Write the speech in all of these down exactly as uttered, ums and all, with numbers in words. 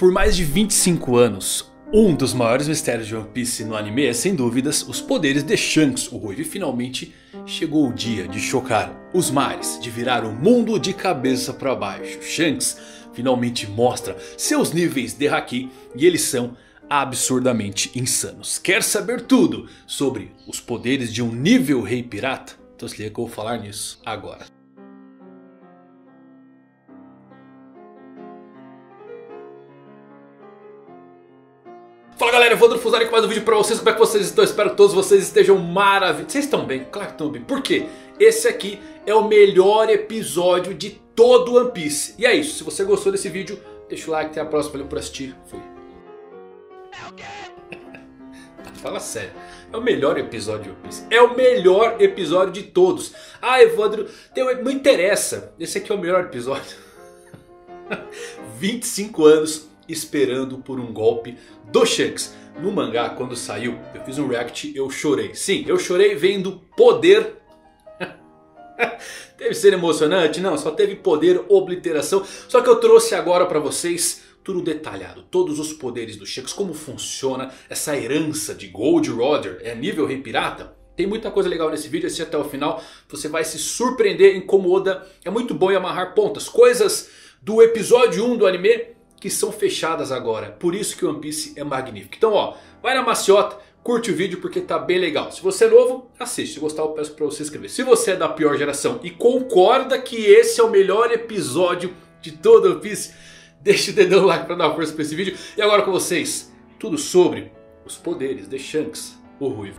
Por mais de vinte e cinco anos, um dos maiores mistérios de One Piece no anime é sem dúvidas os poderes de Shanks, o Ruivo. E finalmente chegou o dia de chocar os mares, de virar o mundo de cabeça para baixo. Shanks finalmente mostra seus níveis de Haki e eles são absurdamente insanos. Quer saber tudo sobre os poderes de um nível Rei Pirata? Então se liga que eu vou falar nisso agora. Fala galera, eu vou Fusari com mais um vídeo pra vocês. Como é que vocês estão? Espero que todos vocês estejam maravilhosos. Vocês estão bem? Claro que estão bem. Por quê? Esse aqui é o melhor episódio de todo One Piece. E é isso, se você gostou desse vídeo, deixa o like, até a próxima, valeu por assistir. Fui. É o quê? Fala sério, é o melhor episódio de One Piece. É o melhor episódio de todos. Ah, Evandro, tem... não interessa. Esse aqui é o melhor episódio. vinte e cinco anos esperando por um golpe do Shanks. No mangá, quando saiu, eu fiz um react, eu chorei. Sim, eu chorei vendo poder. Deve ser emocionante? Não, só teve poder, obliteração. Só que eu trouxe agora pra vocês tudo detalhado. Todos os poderes do Shanks, como funciona essa herança de Gold Roger. É nível Rei Pirata? Tem muita coisa legal nesse vídeo, assiste até o final. Você vai se surpreender em como Oda é muito bom em amarrar pontas. Coisas do episódio um do anime que são fechadas agora. Por isso que o One Piece é magnífico. Então ó, vai na maciota, curte o vídeo porque tá bem legal. Se você é novo, assiste. Se gostar eu peço pra você se inscrever. Se você é da pior geração e concorda que esse é o melhor episódio de todo One Piece, deixa o dedão no like pra dar força pra esse vídeo. E agora com vocês, tudo sobre os poderes de Shanks, o Ruivo.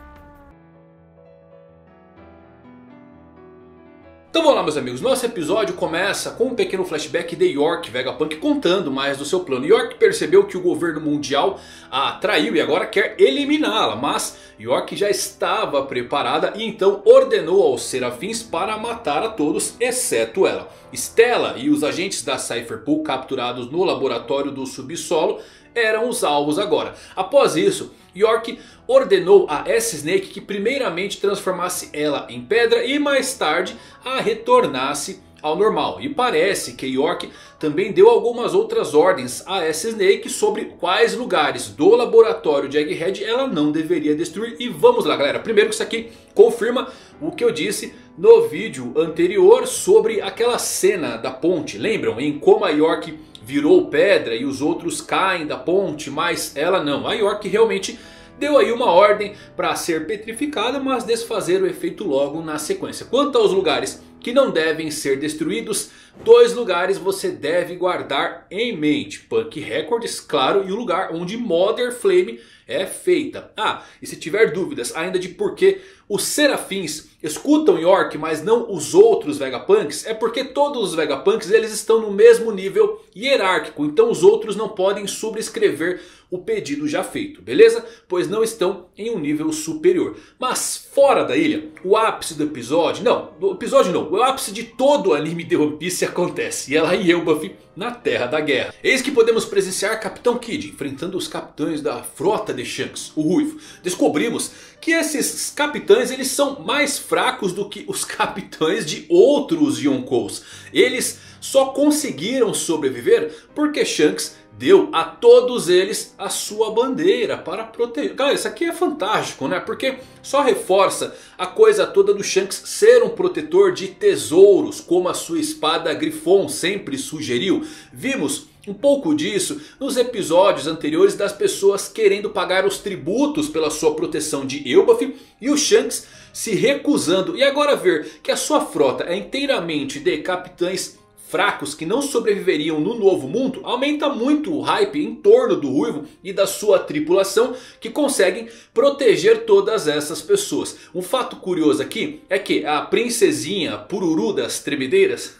Então vamos lá meus amigos, nosso episódio começa com um pequeno flashback de York Vegapunk contando mais do seu plano. York percebeu que o governo mundial a traiu e agora quer eliminá-la. Mas York já estava preparada e então ordenou aos serafins para matar a todos exceto ela. Stella e os agentes da Cypher Pool capturados no laboratório do subsolo eram os alvos agora. Após isso, York ordenou a S-Snake que primeiramente transformasse ela em pedra e mais tarde a retornasse ao normal. E parece que York também deu algumas outras ordens a S-Snake sobre quais lugares do laboratório de Egghead ela não deveria destruir. E vamos lá galera, primeiro que isso aqui confirma o que eu disse no vídeo anterior sobre aquela cena da ponte. Lembram em como a York virou pedra e os outros caem da ponte, mas ela não. A York realmente deu aí uma ordem para ser petrificada, mas desfazer o efeito logo na sequência. Quanto aos lugares que não devem ser destruídos, dois lugares você deve guardar em mente. Punk Records, claro, e o lugar onde Mother Flame é feita. Ah, e se tiver dúvidas ainda de por que os serafins escutam York, mas não os outros Vegapunks, é porque todos os Vegapunks eles estão no mesmo nível hierárquico. Então os outros não podem subscrever o pedido já feito, beleza? Pois não estão em um nível superior. Mas fora da ilha, o ápice do episódio, não, do episódio não, o ápice de todo o anime de One Piece acontece. E ela e Elbaf na Terra da Guerra. Eis que podemos presenciar Capitão Kid enfrentando os capitães da frota de Shanks, o Ruivo. Descobrimos que esses capitães eles são mais fracos do que os capitães de outros Yonkous. Eles só conseguiram sobreviver porque Shanks deu a todos eles a sua bandeira para proteger. Cara, isso aqui é fantástico, né? Porque só reforça a coisa toda do Shanks ser um protetor de tesouros, como a sua espada Griffon sempre sugeriu. Vimos um pouco disso nos episódios anteriores das pessoas querendo pagar os tributos pela sua proteção de Elbaf e o Shanks se recusando. E agora ver que a sua frota é inteiramente de capitães fracos que não sobreviveriam no novo mundo, aumenta muito o hype em torno do Ruivo e da sua tripulação que conseguem proteger todas essas pessoas. Um fato curioso aqui é que a princesinha Pururu das Tremedeiras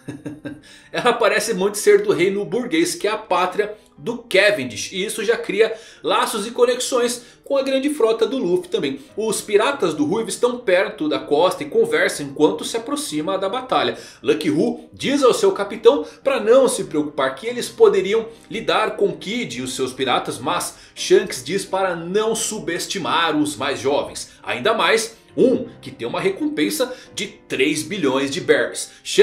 ela parece muito ser do reino burguês, que é a pátria do Cavendish, e isso já cria laços e conexões com a grande frota do Luffy também. Os piratas do Ruivo estão perto da costa e conversam enquanto se aproxima da batalha. Lucky Hu diz ao seu capitão para não se preocupar, que eles poderiam lidar com Kid e os seus piratas, mas Shanks diz para não subestimar os mais jovens. Ainda mais um que tem uma recompensa de três bilhões de berries. Shanks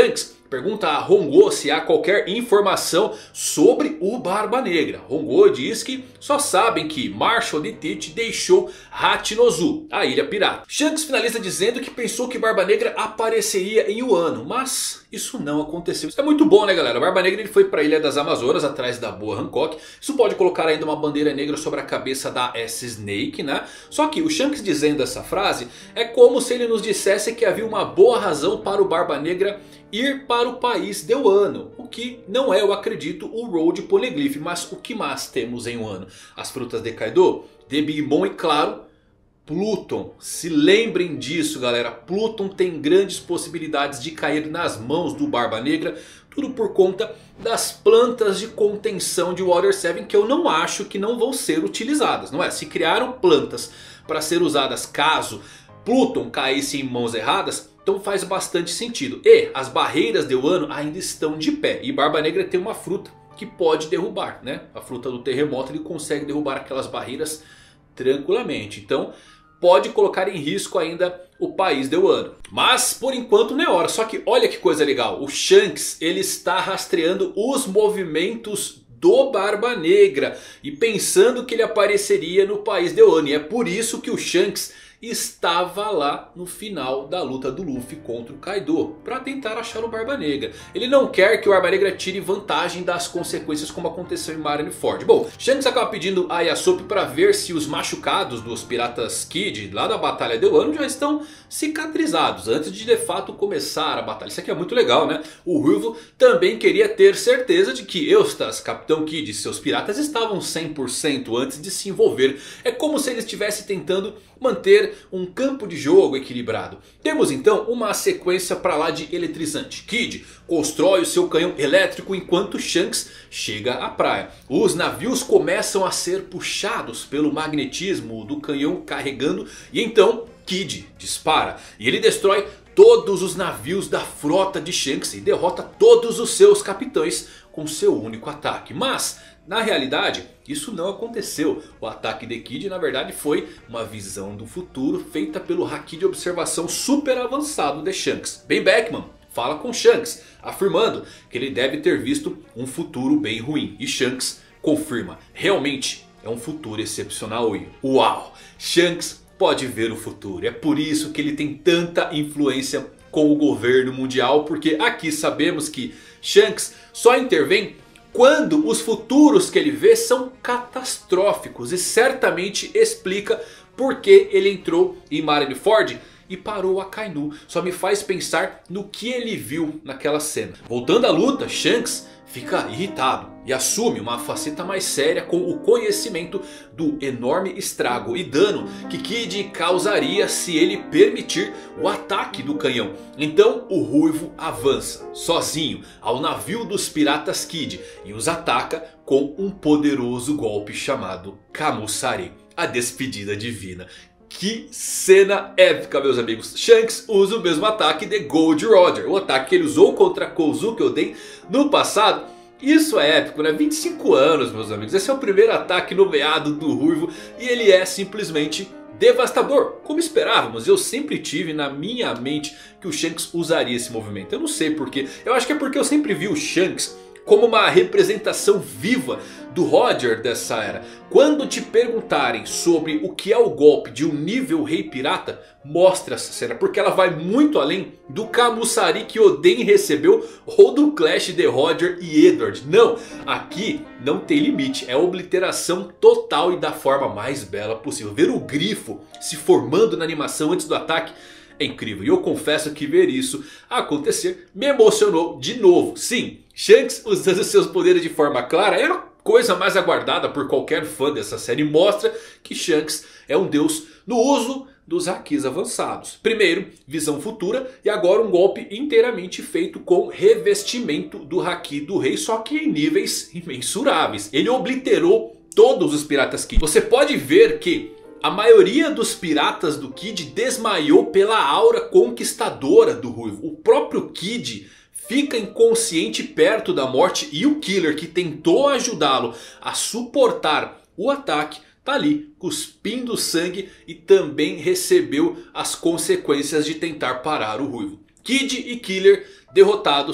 pergunta a Hongo se há qualquer informação sobre o Barba Negra. Hongo diz que só sabem que Marshall de Teach deixou Hachinozu, a ilha pirata. Shanks finaliza dizendo que pensou que Barba Negra apareceria em Wano, mas isso não aconteceu. Isso é muito bom, né, galera? O Barba Negra ele foi para a Ilha das Amazonas atrás da Boa Hancock. Isso pode colocar ainda uma bandeira negra sobre a cabeça da S-Snake, né? Só que o Shanks dizendo essa frase é como se ele nos dissesse que havia uma boa razão para o Barba Negra ir para o país de Wano. O que não é, eu acredito, o Road Poneglyph. Mas o que mais temos em Wano? As frutas de Kaido, de Big Mom e claro, Pluton. Se lembrem disso, galera. Pluton tem grandes possibilidades de cair nas mãos do Barba Negra. Tudo por conta das plantas de contenção de Water sete, que eu não acho que não vão ser utilizadas, não é? Se criaram plantas para ser usadas caso Pluton caísse em mãos erradas, então faz bastante sentido. E as barreiras de Wano ainda estão de pé. E Barba Negra tem uma fruta que pode derrubar, né? A fruta do terremoto, ele consegue derrubar aquelas barreiras tranquilamente. Então pode colocar em risco ainda o país de Wano. Mas por enquanto não é hora. Só que olha que coisa legal. O Shanks ele está rastreando os movimentos do Barba Negra. E pensando que ele apareceria no país de Wano. E é por isso que o Shanks estava lá no final da luta do Luffy contra o Kaido, para tentar achar o Barba Negra. Ele não quer que o Barba Negra tire vantagem das consequências como aconteceu em Marineford. Bom, Shanks acaba pedindo a Yasop para ver se os machucados dos piratas Kid lá da batalha de Wano já estão cicatrizados antes de de fato começar a batalha. Isso aqui é muito legal, né? O Ruivo também queria ter certeza de que Eustace, Capitão Kid e seus piratas estavam cem por cento antes de se envolver. É como se ele estivesse tentando manter um campo de jogo equilibrado. Temos então uma sequência para lá de eletrizante. Kid constrói o seu canhão elétrico enquanto Shanks chega à praia. Os navios começam a ser puxados pelo magnetismo do canhão carregando. E então Kid dispara e ele destrói todos os navios da frota de Shanks e derrota todos os seus capitães com seu único ataque. Mas na realidade isso não aconteceu. O ataque de Kid na verdade foi uma visão do futuro feita pelo Haki de observação super avançado de Shanks. Ben Beckman fala com Shanks afirmando que ele deve ter visto um futuro bem ruim. E Shanks confirma, realmente é um futuro excepcional. E uau, Shanks pode ver o futuro. É por isso que ele tem tanta influência com o governo mundial. Porque aqui sabemos que Shanks só intervém quando os futuros que ele vê são catastróficos. E certamente explica por que ele entrou em Marineford e parou Akainu. Só me faz pensar no que ele viu naquela cena. Voltando à luta, Shanks fica irritado e assume uma faceta mais séria com o conhecimento do enorme estrago e dano que Kid causaria se ele permitir o ataque do canhão. Então o Ruivo avança sozinho ao navio dos piratas Kid e os ataca com um poderoso golpe chamado Kamusari, a despedida divina. Que cena épica, meus amigos. Shanks usa o mesmo ataque de Gold Roger. O ataque que ele usou contra Kozuki Oden no passado. Isso é épico, né? vinte e cinco anos, meus amigos. Esse é o primeiro ataque nomeado do Ruivo. E ele é simplesmente devastador, como esperávamos. Eu sempre tive na minha mente que o Shanks usaria esse movimento. Eu não sei porquê. Eu acho que é porque eu sempre vi o Shanks como uma representação viva do Roger dessa era. Quando te perguntarem sobre o que é o golpe de um nível Rei Pirata, mostra essa cena, porque ela vai muito além do Kamusari que Oden recebeu ou do clash de Roger e Edward. Não, aqui não tem limite, é obliteração total e da forma mais bela possível. Ver o grifo se formando na animação antes do ataque é incrível. E eu confesso que ver isso acontecer me emocionou de novo. Sim, Shanks usando seus poderes de forma clara era a coisa mais aguardada por qualquer fã dessa série. Mostra que Shanks é um deus no uso dos Hakis avançados. Primeiro, visão futura e agora um golpe inteiramente feito com revestimento do Haki do rei, só que em níveis imensuráveis. Ele obliterou todos os piratas Kid. Você pode ver que a maioria dos piratas do Kid desmaiou pela aura conquistadora do Ruivo. O próprio Kid fica inconsciente perto da morte e o Killer, que tentou ajudá-lo a suportar o ataque, tá ali cuspindo sangue e também recebeu as consequências de tentar parar o Ruivo. Kid e Killer derrotados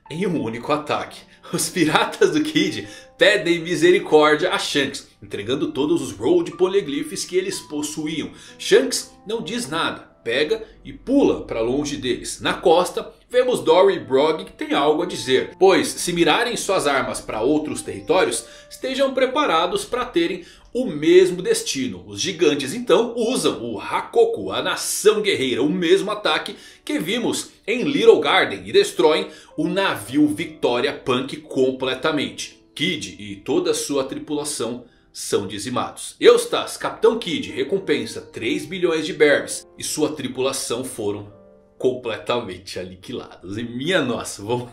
em um único ataque. Os piratas do Kid pedem misericórdia a Shanks, entregando todos os Road Poneglyphs que eles possuíam. Shanks não diz nada, pega e pula para longe deles. Na costa vemos Dory e Brog que tem algo a dizer, pois se mirarem suas armas para outros territórios, estejam preparados para terem o mesmo destino. Os gigantes então usam o Hakoku, a nação guerreira, o mesmo ataque que vimos em Little Garden, e destroem o navio Victoria Punk completamente. Kid e toda a sua tripulação são dizimados. Eustace, Capitão Kid, recompensa três bilhões de berries e sua tripulação foram completamente aniquilados. E minha nossa, vamos...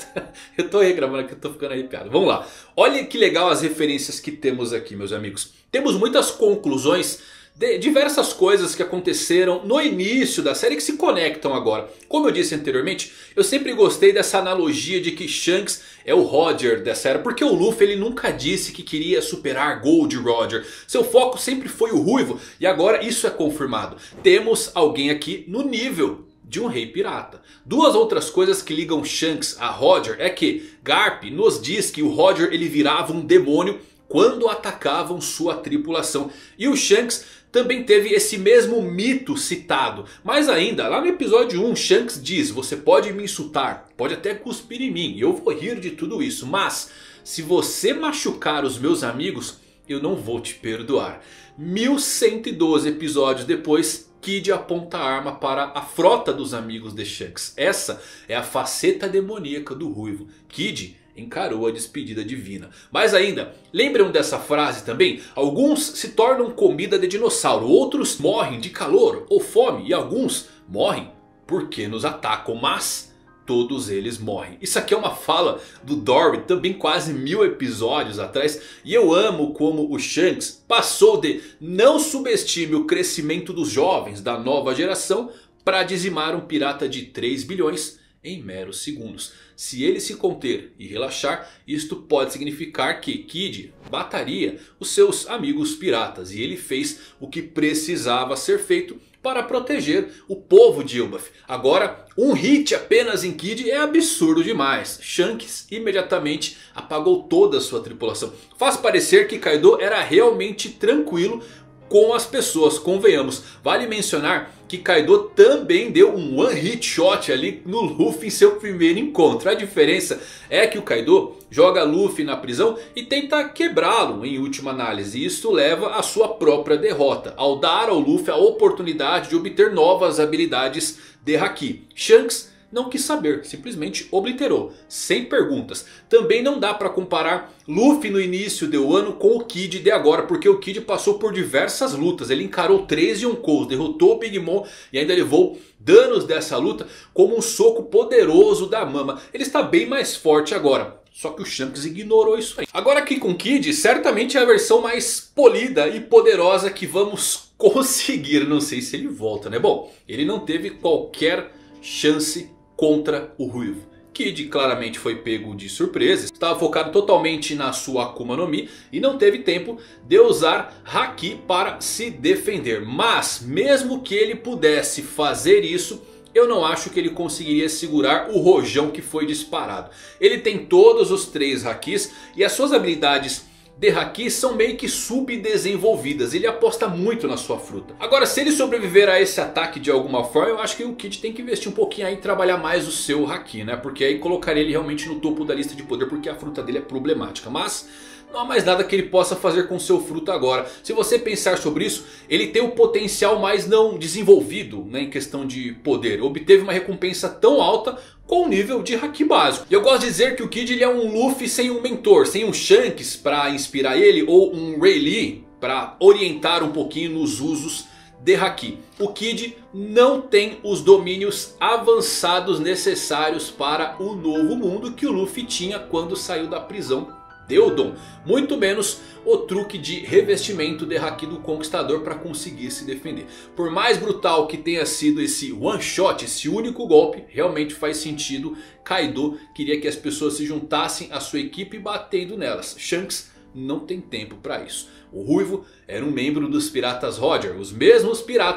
eu tô reclamando que eu tô ficando arrepiado. Vamos lá. Olha que legal as referências que temos aqui, meus amigos. Temos muitas conclusões de diversas coisas que aconteceram no início da série que se conectam agora. Como eu disse anteriormente, eu sempre gostei dessa analogia de que Shanks é o Roger dessa era, porque o Luffy ele nunca disse que queria superar Gold Roger. Seu foco sempre foi o ruivo e agora isso é confirmado. Temos alguém aqui no nível de um rei pirata. Duas outras coisas que ligam Shanks a Roger é que Garp nos diz que o Roger ele virava um demônio quando atacavam sua tripulação. E o Shanks também teve esse mesmo mito citado. Mas ainda, lá no episódio um, Shanks diz: você pode me insultar, pode até cuspir em mim, eu vou rir de tudo isso, mas se você machucar os meus amigos, eu não vou te perdoar. mil cento e doze episódios depois, Kid aponta a arma para a frota dos amigos de Shanks. Essa é a faceta demoníaca do ruivo. Kid encarou a despedida divina. Mas ainda, lembram dessa frase também? Alguns se tornam comida de dinossauro, outros morrem de calor ou fome, e alguns morrem porque nos atacam, mas todos eles morrem. Isso aqui é uma fala do Dory também quase mil episódios atrás. E eu amo como o Shanks passou de não subestime o crescimento dos jovens da nova geração para dizimar um pirata de três bilhões em meros segundos. Se ele se conter e relaxar, isto pode significar que Kid mataria os seus amigos piratas. E ele fez o que precisava ser feito para proteger o povo de Elbaf. Agora, um hit apenas em Kid é absurdo demais. Shanks imediatamente apagou toda a sua tripulação. Faz parecer que Kaido era realmente tranquilo com as pessoas, convenhamos. Vale mencionar que Kaido também deu um one hit shot ali no Luffy em seu primeiro encontro. A diferença é que o Kaido joga Luffy na prisão e tenta quebrá-lo em última análise. E isso leva à sua própria derrota, ao dar ao Luffy a oportunidade de obter novas habilidades de Haki. Shanks não quis saber, simplesmente obliterou, sem perguntas. Também não dá para comparar Luffy no início do ano com o Kid de agora, porque o Kid passou por diversas lutas. Ele encarou três Yonkous, derrotou o Big Mom e ainda levou danos dessa luta como um soco poderoso da Mama. Ele está bem mais forte agora. Só que o Shanks ignorou isso aí. Agora aqui com o Kid, certamente é a versão mais polida e poderosa que vamos conseguir. Não sei se ele volta, né? Bom, ele não teve qualquer chance contra o ruivo. Kid claramente foi pego de surpresa, estava focado totalmente na sua Akuma no Mi e não teve tempo de usar Haki para se defender. Mas mesmo que ele pudesse fazer isso, eu não acho que ele conseguiria segurar o rojão que foi disparado. Ele tem todos os três Hakis e as suas habilidades de Haki são meio que subdesenvolvidas. Ele aposta muito na sua fruta. Agora, se ele sobreviver a esse ataque de alguma forma, eu acho que o Kid tem que investir um pouquinho aí em trabalhar mais o seu Haki, né? Porque aí colocaria ele realmente no topo da lista de poder, porque a fruta dele é problemática. Mas não há mais nada que ele possa fazer com seu fruto agora. Se você pensar sobre isso, ele tem o potencial mais não desenvolvido, né, em questão de poder. Obteve uma recompensa tão alta com o nível de Haki básico. E eu gosto de dizer que o Kid ele é um Luffy sem um mentor, sem um Shanks para inspirar ele, ou um Rayleigh para orientar um pouquinho nos usos de Haki. O Kid não tem os domínios avançados necessários para o novo mundo que o Luffy tinha quando saiu da prisão de Odon. Muito menos o truque de revestimento de Haki do Conquistador para conseguir se defender. Por mais brutal que tenha sido esse one shot, esse único golpe, realmente faz sentido. Kaido queria que as pessoas se juntassem à sua equipe batendo nelas. Shanks não tem tempo para isso. O Ruivo era um membro dos Piratas Roger, os mesmos piratas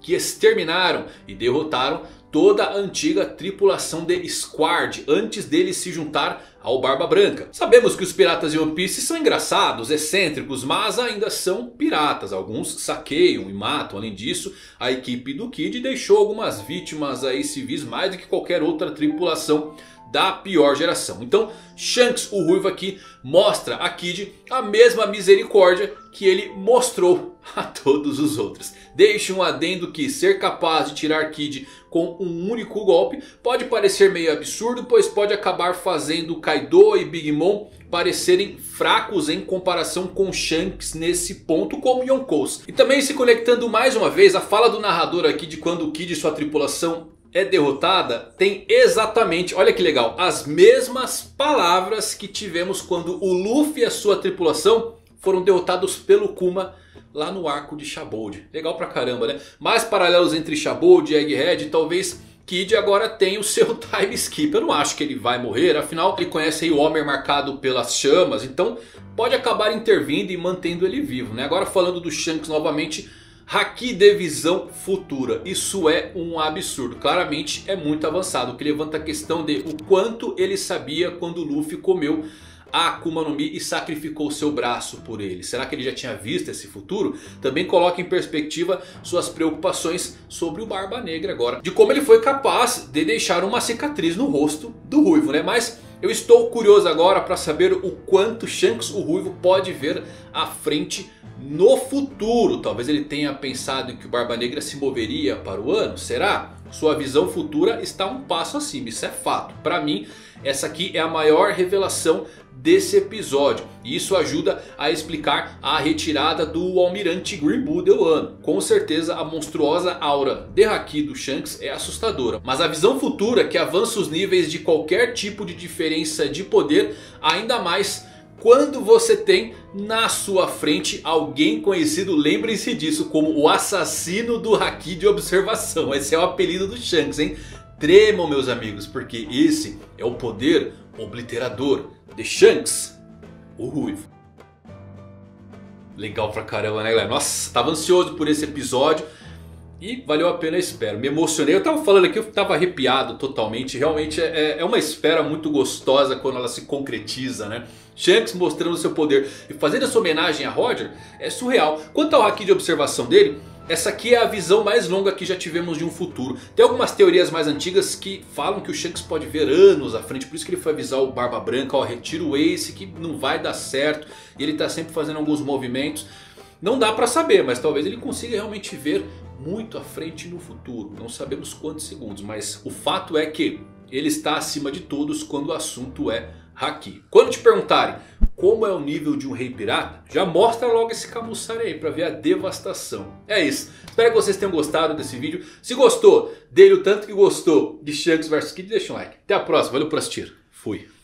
que exterminaram e derrotaram toda a antiga tripulação de Squard antes dele se juntar ao Barba Branca. Sabemos que os piratas de One Piece são engraçados, excêntricos, mas ainda são piratas. Alguns saqueiam e matam. Além disso, a equipe do Kid deixou algumas vítimas aí civis mais do que qualquer outra tripulação da pior geração. Então Shanks, o Ruivo aqui, mostra a Kid a mesma misericórdia que ele mostrou a todos os outros. Deixa um adendo que ser capaz de tirar Kid com um único golpe pode parecer meio absurdo, pois pode acabar fazendo Kaido e Big Mom parecerem fracos em comparação com Shanks nesse ponto, como Yonkous. E também se conectando mais uma vez a fala do narrador aqui de quando o Kid e sua tripulação é derrotada, tem exatamente, olha que legal, as mesmas palavras que tivemos quando o Luffy e a sua tripulação foram derrotados pelo Kuma lá no arco de Shabold. Legal pra caramba, né? Mais paralelos entre Shabold e Egghead. Talvez Kid agora tenha o seu time skip. Eu não acho que ele vai morrer, afinal ele conhece aí o Homem marcado pelas chamas. Então pode acabar intervindo e mantendo ele vivo, né? Agora falando do Shanks novamente, Haki de visão futura. Isso é um absurdo. Claramente é muito avançado. O que levanta a questão de o quanto ele sabia quando o Luffy comeu a Akuma no Mi e sacrificou seu braço por ele. Será que ele já tinha visto esse futuro? Também coloca em perspectiva suas preocupações sobre o Barba Negra agora. De como ele foi capaz de deixar uma cicatriz no rosto do Ruivo, né? Mas eu estou curioso agora para saber o quanto Shanks, o Ruivo, pode ver à frente no futuro. Talvez ele tenha pensado que o Barba Negra se moveria para o ano. Será? Sua visão futura está um passo acima. Isso é fato. Para mim, essa aqui é a maior revelação desse episódio. E isso ajuda a explicar a retirada do Almirante Green Bull de Wano. Com certeza a monstruosa aura de Haki do Shanks é assustadora. Mas a visão futura que avança os níveis de qualquer tipo de diferença de poder. Ainda mais quando você tem na sua frente alguém conhecido, lembrem-se disso, como o assassino do Haki de observação. Esse é o apelido do Shanks, hein? Tremam, meus amigos, porque esse é o poder obliterador de Shanks, o Ruivo. Legal pra caramba, né, galera? Nossa, tava ansioso por esse episódio e valeu a pena a espera. Me emocionei, eu tava falando aqui, eu tava arrepiado totalmente. Realmente é, é uma espera muito gostosa quando ela se concretiza, né? Shanks mostrando seu poder e fazendo essa homenagem a Roger é surreal. Quanto ao Haki de observação dele, essa aqui é a visão mais longa que já tivemos de um futuro. Tem algumas teorias mais antigas que falam que o Shanks pode ver anos à frente. Por isso que ele foi avisar o Barba Branca, ó, retira o Ace que não vai dar certo. E ele tá sempre fazendo alguns movimentos. Não dá pra saber, mas talvez ele consiga realmente ver muito à frente no futuro. Não sabemos quantos segundos, mas o fato é que ele está acima de todos quando o assunto é Haki. Quando te perguntarem como é o nível de um rei pirata, já mostra logo esse Camussari aí pra ver a devastação. É isso. Espero que vocês tenham gostado desse vídeo. Se gostou, dê-lhe o tanto que gostou de Shanks versus Kid, deixa um like. Até a próxima. Valeu por assistir. Fui.